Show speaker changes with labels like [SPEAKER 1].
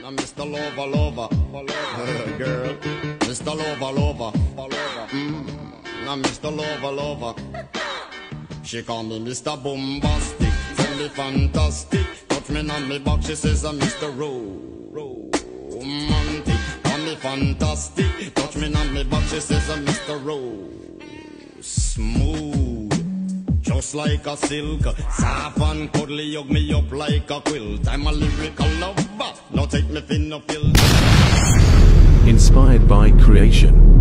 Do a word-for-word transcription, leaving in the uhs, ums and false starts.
[SPEAKER 1] I'm Mister Lover, lover, uh, girl. Mister Lover, lover, mm. I'm Mister Lover, lover. She call me Mister Bombastic, tell me fantastic. Touch me on me back, she says I'm Mister Romantic. Call me fantastic, touch me on me back, she says I'm Mister Rose. Smooth, just like a silk, soft and cuddly, hug me up like a quilt. I'm a lyrical lover, now take me thin no filter.
[SPEAKER 2] Inspired by creation.